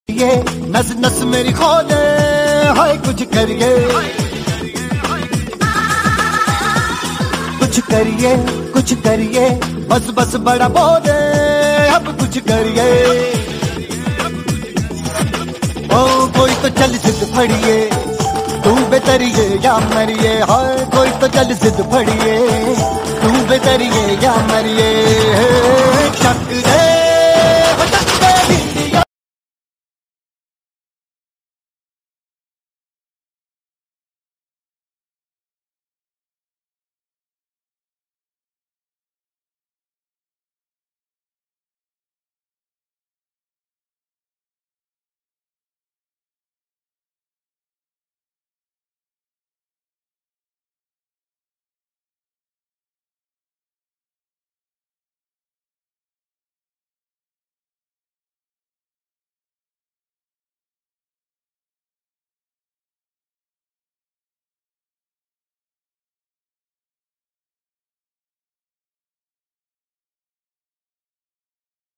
ये नस नस मेरी खोले हाय कुछ करिए, कुछ करिए, कुछ करिए, बस बस बड़ा बोले अब कुछ करिए। ओ कोई तो चल जिद फड़िए, तू बेतरिए या मरिए, हाय कोई तो चल जिद फड़िए, तू बेतरिए या मरिए। चक दे